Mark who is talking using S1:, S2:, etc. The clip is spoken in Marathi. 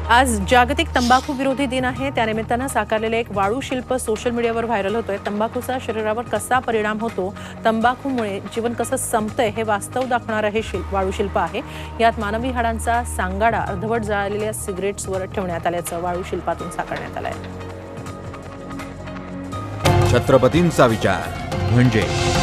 S1: आज जागतिक तंबाखू विरोधी दिन आहे। त्यानिमित्तानं साकारलेले एक वाळू शिल्प सोशल मीडियावर व्हायरल होतोय। तंबाखूचा शरीरावर कसा परिणाम होतो, तंबाखूमुळे जीवन कसं संपतंय हे वास्तव दाखवणारं हे वाळू शिल्प आहे। यात मानवी हाडांचा सांगाडा अर्धवट जळालेल्या सिगरेट्सवर ठेवण्यात आल्याचं वाळू शिल्पातून साकारण्यात आलंय।
S2: छत्रपतींचा विचार म्हणजे